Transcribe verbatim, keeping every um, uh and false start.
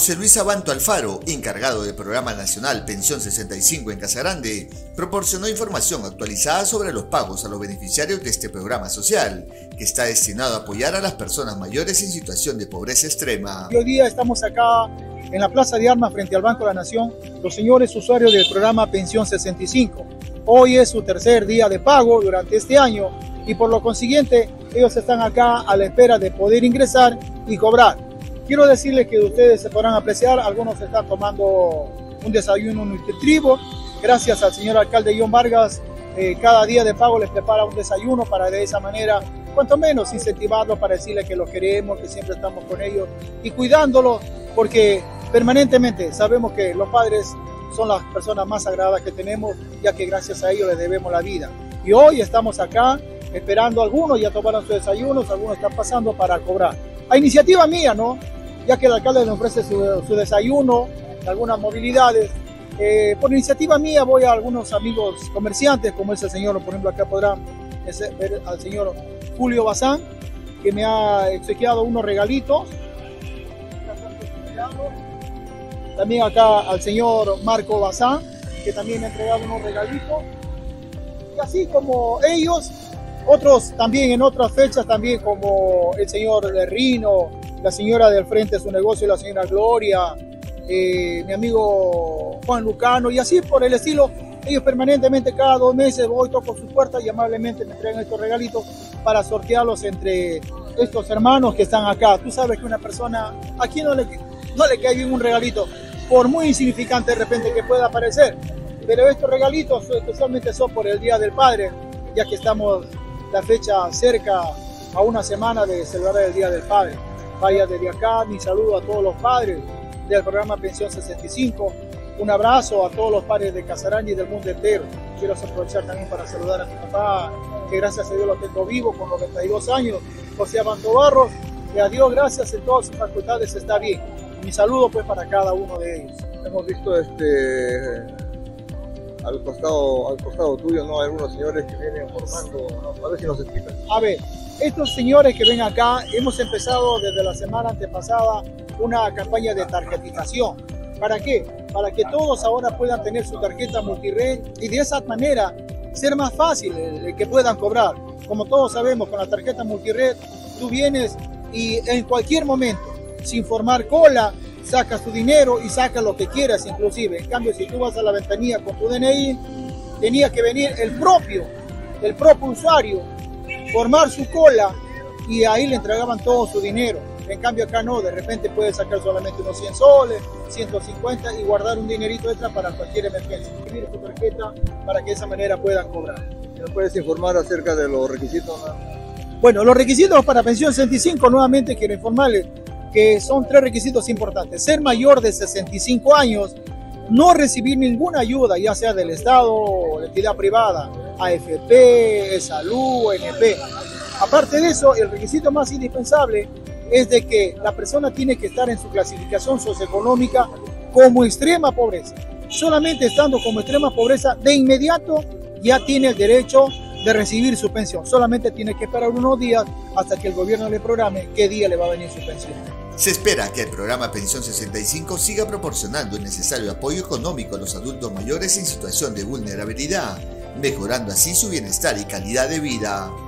José Luis Abanto Alfaro, encargado del Programa Nacional Pensión sesenta y cinco en Casagrande, proporcionó información actualizada sobre los pagos a los beneficiarios de este programa social, que está destinado a apoyar a las personas mayores en situación de pobreza extrema. Hoy día estamos acá en la Plaza de Armas frente al Banco de la Nación, los señores usuarios del programa Pensión sesenta y cinco. Hoy es su tercer día de pago durante este año y por lo consiguiente ellos están acá a la espera de poder ingresar y cobrar. Quiero decirles que ustedes se podrán apreciar, algunos están tomando un desayuno nutritivo. Gracias al señor alcalde John Vargas, eh, cada día de pago les prepara un desayuno para de esa manera, cuanto menos incentivarlos, para decirles que los queremos, que siempre estamos con ellos y cuidándolos, porque permanentemente sabemos que los padres son las personas más sagradas que tenemos, ya que gracias a ellos les debemos la vida. Y hoy estamos acá esperando, algunos ya tomaron sus desayunos, algunos están pasando para cobrar. A iniciativa mía, ¿no? Ya que el alcalde le ofrece su, su desayuno, algunas movilidades. Eh, por iniciativa mía voy a algunos amigos comerciantes, como es el señor, por ejemplo, acá podrán ver al señor Julio Bazán, que me ha exequiado unos regalitos. También acá al señor Marco Bazán, que también me ha entregado unos regalitos. Y así como ellos, otros también en otras fechas, también como el señor Lerrino, la señora del frente de su negocio, la señora Gloria, eh, mi amigo Juan Lucano, y así por el estilo. Ellos permanentemente cada dos meses voy, toco sus puertas y amablemente me entregan estos regalitos para sortearlos entre estos hermanos que están acá. Tú sabes que una persona, aquí no le, no le cae bien un regalito, por muy insignificante de repente que pueda parecer, pero estos regalitos especialmente son por el Día del Padre, ya que estamos la fecha cerca a una semana de celebrar el Día del Padre. Vaya desde acá mi saludo a todos los padres del programa Pensión sesenta y cinco. Un abrazo a todos los padres de Casagrande y del mundo entero. Quiero aprovechar también para saludar a mi papá, que gracias a Dios lo tengo vivo con noventa y dos años, José Abanto Barros, que a Dios gracias en todas sus facultades está bien. Mi saludo pues para cada uno de ellos. Hemos visto este al costado, al costado tuyo, ¿no? Algunos señores que vienen formando, ¿no? A ver si nos explican. A ver, estos señores que ven acá, hemos empezado desde la semana antepasada una campaña de tarjetización. ¿Para qué? Para que todos ahora puedan tener su tarjeta multired y de esa manera ser más fácil el que puedan cobrar. Como todos sabemos, con la tarjeta multired, tú vienes y en cualquier momento, sin formar cola, sacas tu dinero y sacas lo que quieras inclusive. En cambio, si tú vas a la ventanilla con tu D N I, tenía que venir el propio, el propio usuario, formar su cola y ahí le entregaban todo su dinero. En cambio acá no, de repente puedes sacar solamente unos cien soles, ciento cincuenta y guardar un dinerito extra para cualquier emergencia. Escribir tu tarjeta para que de esa manera puedan cobrar. ¿Me puedes informar acerca de los requisitos? Bueno, los requisitos para Pensión sesenta y cinco, nuevamente quiero informarles que son tres requisitos importantes. Ser mayor de sesenta y cinco años, no recibir ninguna ayuda, ya sea del Estado o de entidad privada, A F P, Salud, O N P. Aparte de eso, el requisito más indispensable es de que la persona tiene que estar en su clasificación socioeconómica como extrema pobreza. Solamente estando como extrema pobreza, de inmediato ya tiene el derecho de recibir su pensión. Solamente tiene que esperar unos días hasta que el gobierno le programe qué día le va a venir su pensión. Se espera que el programa Pensión sesenta y cinco siga proporcionando el necesario apoyo económico a los adultos mayores en situación de vulnerabilidad, mejorando así su bienestar y calidad de vida.